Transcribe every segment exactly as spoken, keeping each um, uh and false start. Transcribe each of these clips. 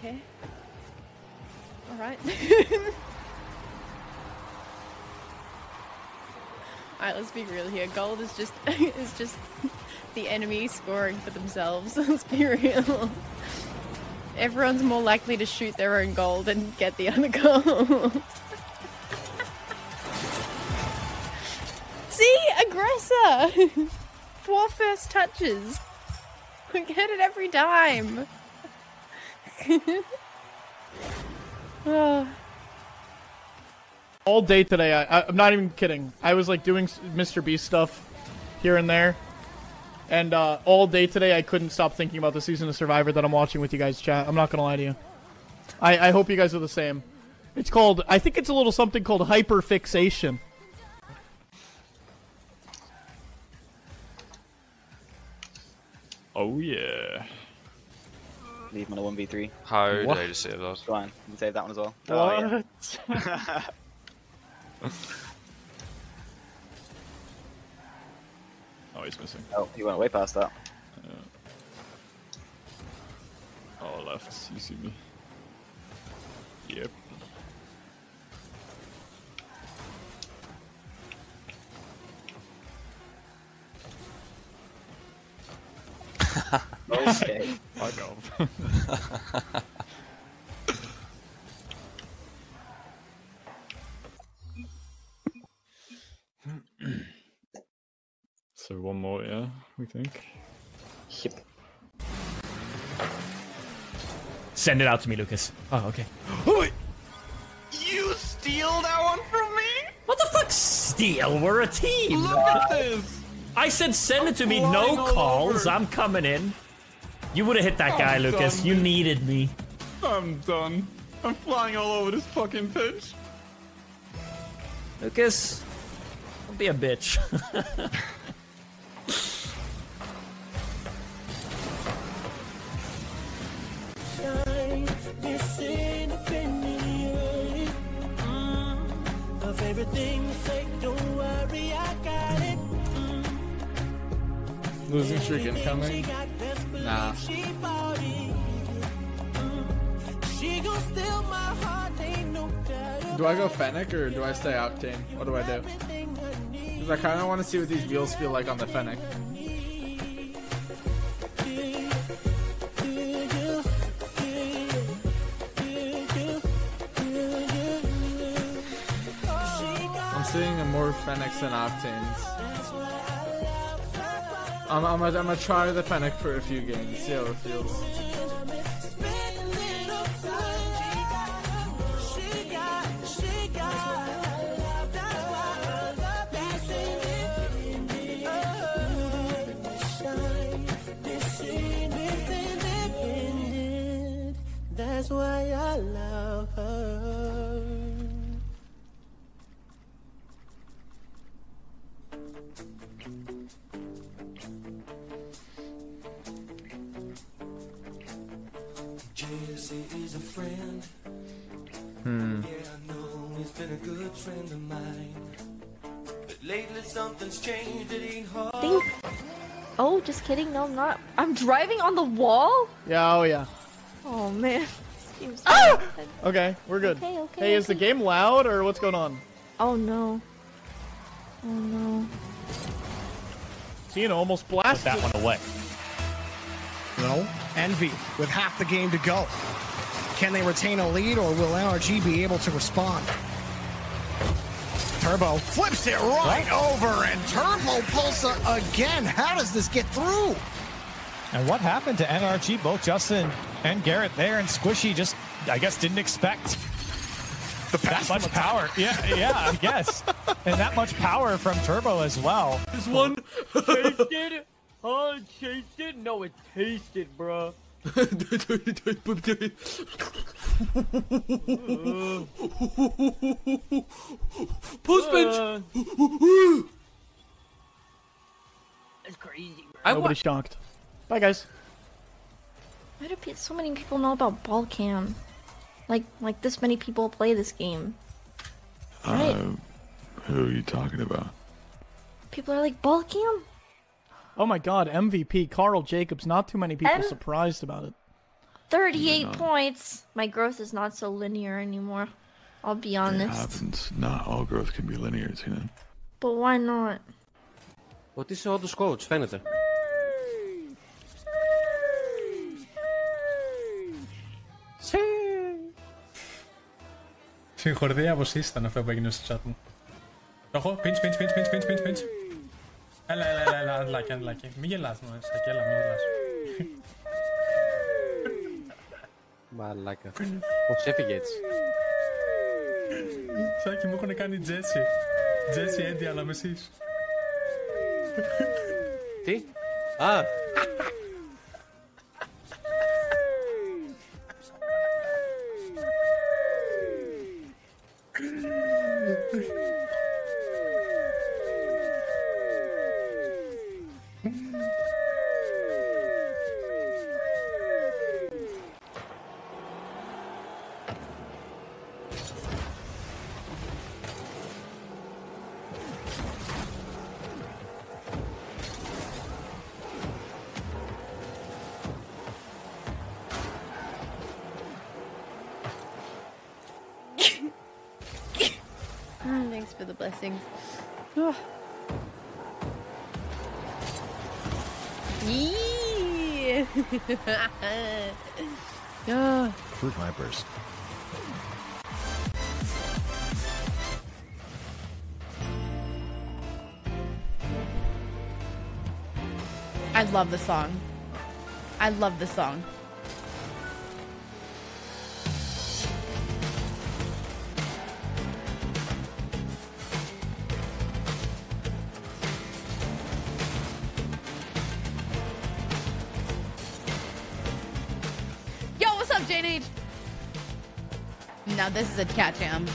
Okay. Alright. Alright, let's be real here. Gold is just is just the enemy scoring for themselves. Let's be real. Everyone's more likely to shoot their own gold and get the other gold. See? Aggressor! Four first touches. We get it every time. Oh. All day today, I, I, I'm not even kidding. I was like doing Mister Beast stuff here and there. And uh, all day today, I couldn't stop thinking about the season of Survivor that I'm watching with you guys, chat. I'm not going to lie to you. I, I hope you guys are the same. It's called, I think it's a little something called hyperfixation. Oh yeah. Leave him on a one v three. How did What? I just save that? Go on, you can save that one as well. What? Oh, yeah. Oh, he's missing. Oh, he went way past that. Yeah. Oh, left. You see me. Yep. Okay. Fuck off. So one more, yeah, we think. Yep. Send it out to me, Lucas. Oh, okay. You steal that one from me? What the fuck? Steal? We're a team. Look at this. I said send it to me. Flying No all calls. over. I'm coming in. You would have hit that guy, I'm Lucas. done, You dude. needed me. I'm done. I'm flying all over this fucking pitch. Lucas, don't be a bitch. Losing streak incoming? Nah. Do I go Fennec or do I stay Octane? What do I do? Because I kind of want to see what these wheels feel like on the Fennec. I'm seeing a more Fennecs than Octanes. I'm, I'm, gonna, I'm gonna try the Fennec for a few games, see how it feels. That's why I love her. Jesse is a friend. Hmm. Yeah, I know he's been a good friend of mine. But lately something's changed, it ain't hard. Think. Oh, just kidding. No, I'm not. I'm driving on the wall? Yeah, oh yeah. Oh, man. Seems Ah! Okay, we're good. Okay, okay, hey, is the okay. game loud or what's going on? Oh, no. Oh, no. Tina almost blasted that one away. No. Envy with half the game to go. Can they retain a lead or will N R G be able to respond? Turbo flips it right over and Turbo pulls it again. How does this get through? And what happened to N R G? Both Justin and Garrett there, and Squishy just, I guess, didn't expect the that much power. Yeah, yeah, I guess. And that much power from Turbo as well. This one tasted? Oh, it tasted? No, it tasted, bro. Post bench. Uh, That's crazy, bro. Nobody's shocked. Bye, guys. Why do pe- so many people know about ball cam? Like, like this many people play this game. Right? Uh, who are you talking about? People are like, ball cam? Oh my god, M V P, Carl Jacobs. Not too many people M- surprised about it. thirty-eight not. points. My growth is not so linear anymore. I'll be honest. It happens. Not all growth can be linear, Tina. But why not? What is all the coach, φαίνεται. Συγχωρείτε, αποσύστη ήταν αυτό που έγινε στο chat μου. Το έχω, pinch, pinch, pinch, pinch, pinch, pinch, pinch. Έλα, έλα, έλα, έλα, αντλάκι, αντλάκι. Μη γελάς, μωρέ, Σακέλα, μη γελάς. Μαλάκα. Πώς έφυγε έτσι. Σάκη, μου έχουν κάνει Τζέσι. Τζέσι Έντι, αλλά με εσείς. Τι? Α! Thanks for the blessings. Oh. Yeah. Oh. Fruit Vipers. I love the song. I love the song. Yo, what's up, J H? Now this is a cat jam.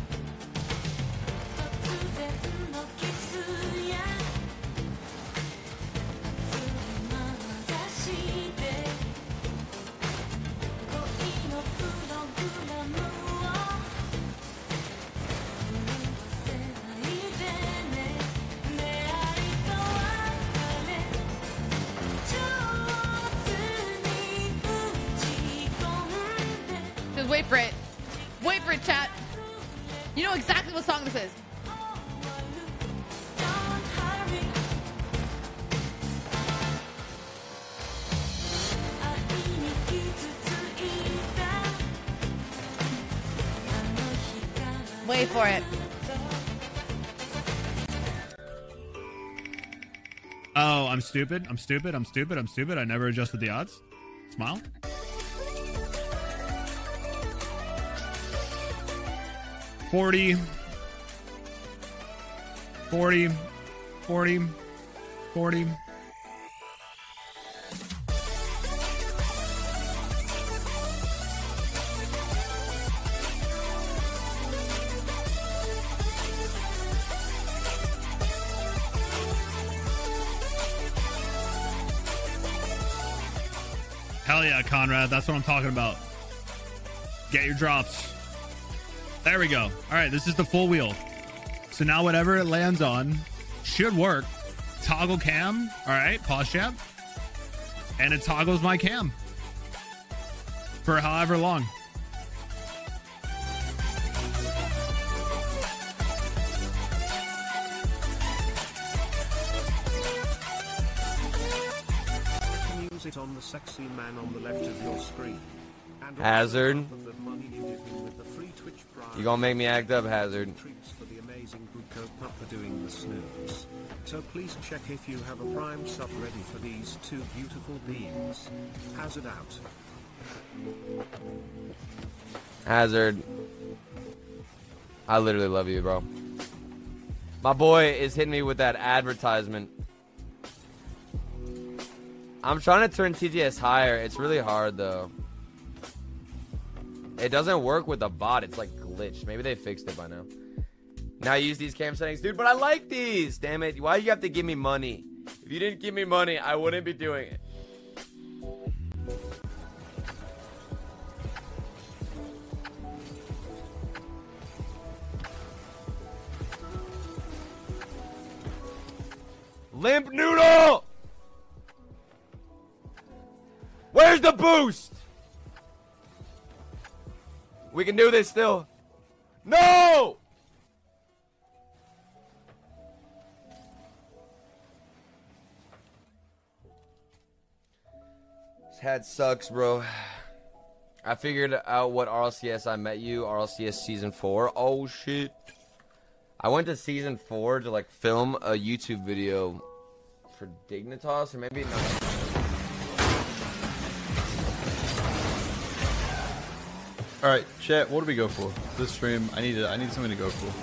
Just wait for it. Wait for it, chat. You know exactly what song this is. Wait for it. Oh, I'm stupid. I'm stupid. I'm stupid. I'm stupid. I never adjusted the odds. Smile. Forty. Forty. Forty. Forty. Hell yeah, Conrad. That's what I'm talking about. Get your drops. There we go. All right, this is the full wheel. So now whatever it lands on should work. Toggle cam. All right, pause chat. And it toggles my cam for however long. Use it on the sexy man on the left of your screen. And Hazard. the money you give him with the free Twitch prize. You gonna make me act up, Hazard. Treats for the amazing Buko Pup for doing the snooze. So please check if you have a prime sub ready for these two beautiful beings. Hazard out. Hazard. I literally love you, bro. My boy is hitting me with that advertisement. I'm trying to turn T T S higher. It's really hard, though. It doesn't work with the bot. It's like glitched. Maybe they fixed it by now. Now I use these cam settings. Dude, but I like these. Damn it. Why do you have to give me money? If you didn't give me money, I wouldn't be doing it. Limp Noodle! Where's the boost? We can do this still. No! This hat sucks, bro. I figured out what R L C S I met you. R L C S season four. Oh shit. I went to season four to like film a YouTube video for Dignitas, or maybe not. All right, chat. What do we go for this stream? I need to, I need something to go for.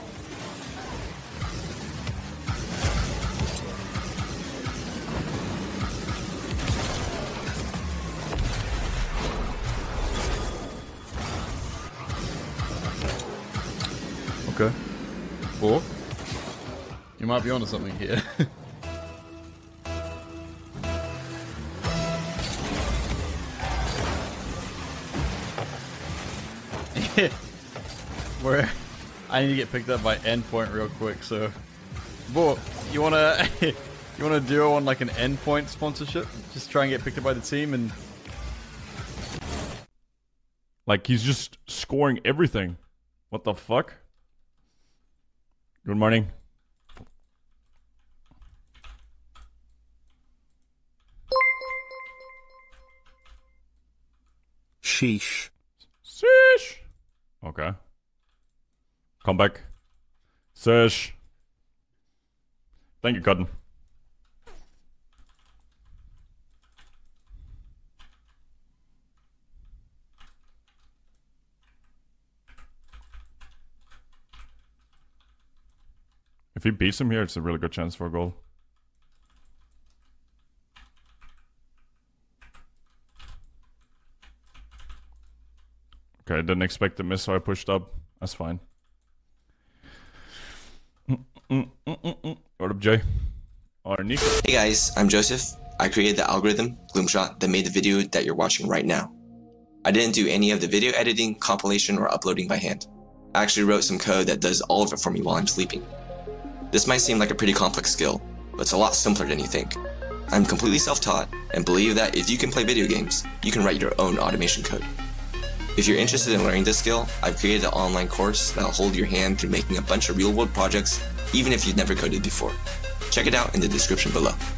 Okay. Four. You might be onto something here. Where I need to get picked up by endpoint real quick, so Bo, you wanna you wanna duo on like an endpoint sponsorship? Just try and get picked up by the team and like he's just scoring everything. What the fuck? Good morning. Sheesh. Sheesh. Okay. Come back. Sesh. Thank you, Cotton. If he beats him here, it's a really good chance for a goal. Okay, I didn't expect the miss, so I pushed up. That's fine. Mm, mm, mm, mm, mm. What up, Jay? Or Nico? Hey guys, I'm Joseph. I created the algorithm, Gloomshot, that made the video that you're watching right now. I didn't do any of the video editing, compilation, or uploading by hand. I actually wrote some code that does all of it for me while I'm sleeping. This might seem like a pretty complex skill, but it's a lot simpler than you think. I'm completely self-taught and believe that if you can play video games, you can write your own automation code. If you're interested in learning this skill, I've created an online course that'll hold your hand through making a bunch of real-world projects, even if you've never coded before. Check it out in the description below.